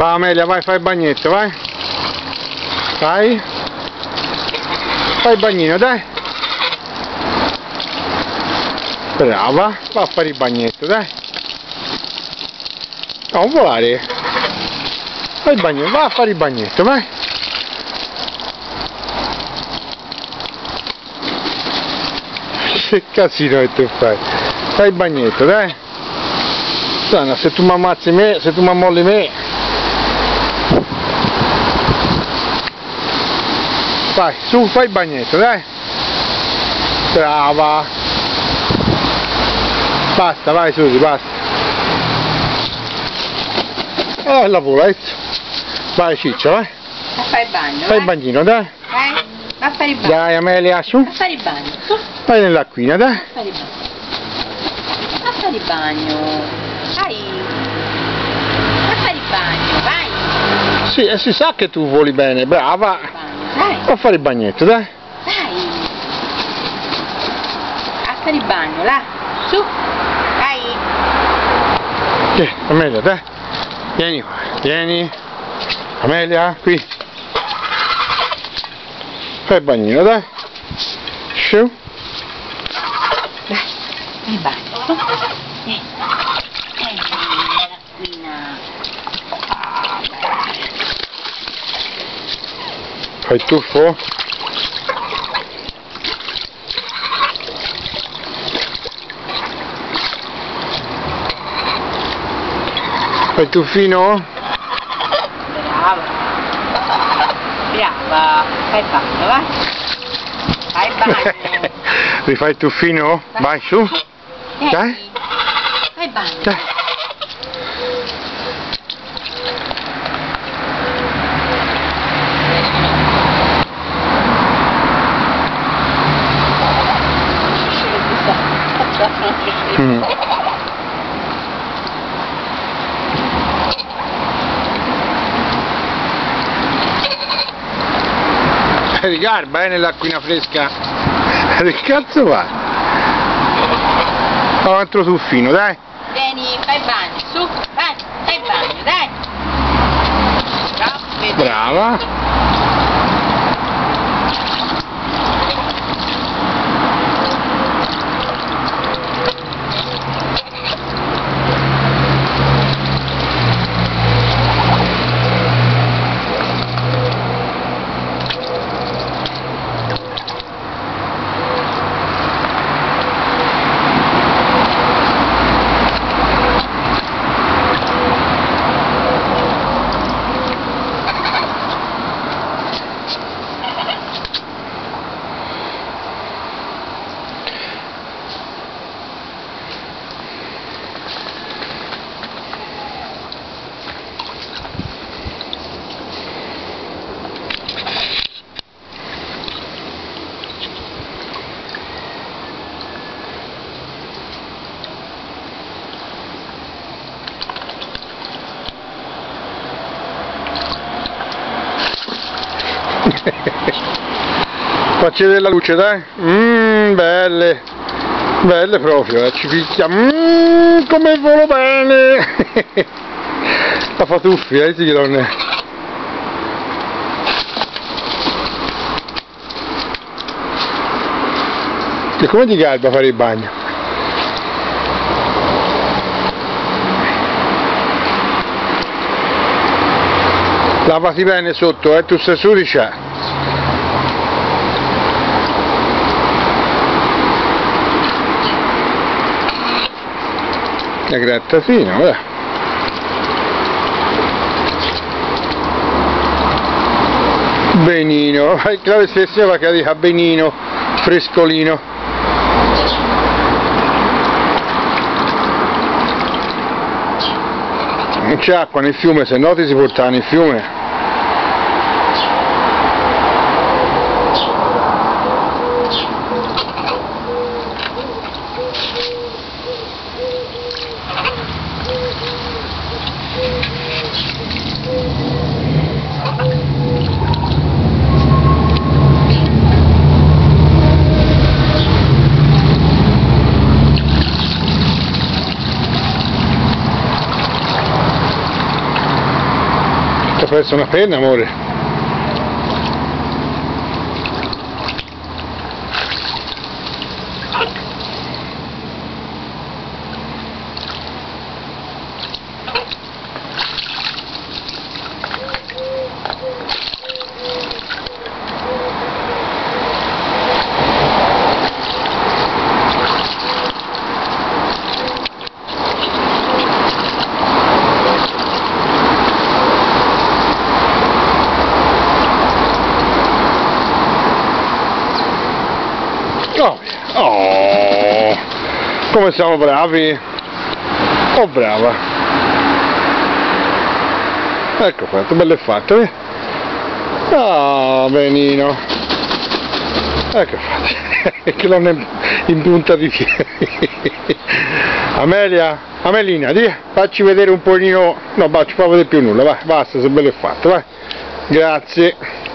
Va Amelia, vai, fai il bagnetto, vai. Vai. Fai il bagnino, dai. Brava, va a fare il bagnetto, dai. Non volare. Fai il bagnetto, va a fare il bagnetto, vai. Che casino che tu fai. Fai il bagnetto, dai. Sana, se tu mi ammazzi me, se tu mi ammolli me. Vai, su, fai il bagnetto, dai. Brava. Basta, vai Susi, basta. La pulezza. Vai Ciccia, vai. A fare il bagno. Fai il bagnino, dai. Vai. Va a fare il bagno. Dai Amelia, su. A fare il bagno. Su. Vai nell'acquina, dai. A fare il bagno. A fare il bagno. Vai. A fare il bagno, vai. Sì, si sa che tu voli bene, brava. Dai. Va a fare il bagnetto, dai. Dai. A fare il bagno, là. Su. Vai. Amelia, dai. Vieni qua, vieni. Amelia, qui. Fai il bagnino, dai. Sciù. Dai, fai il bagno. Su. Fai il tuffo. Fai il tuffino? Brava. Brava. Fai il bagno, vai. Fai il bagno. Rifai il tuffino? Vai su. Dai. Fai il bagno. Dai. Rigarba nell'acquina fresca. Che cazzo va? Fa un altro tuffino, dai. Vieni, fai il bagno, su, vai, fai il bagno, dai. Brava. Facci della luce, dai. Belle. Belle proprio, ci picchia. Come volo bene. La fa tuffi, sì che non è. E come ti garba fare il bagno? Lavati bene sotto, tu sei su di c'è. La grattatina, guarda. Benino, la stessa va che dica benino, frescolino. Non c'è acqua nel fiume, se no ti si portava nel fiume. perso una penna, amore. Oh, come siamo bravi! Oh, brava! Ecco fatto, bello fatto, eh? Ah, benino! Ecco fatto, che l'hanno in punta di piedi. Amelina, facci vedere un pochino, no, ci fa vedere più nulla, vai, basta, sei bello fatto, vai! Grazie!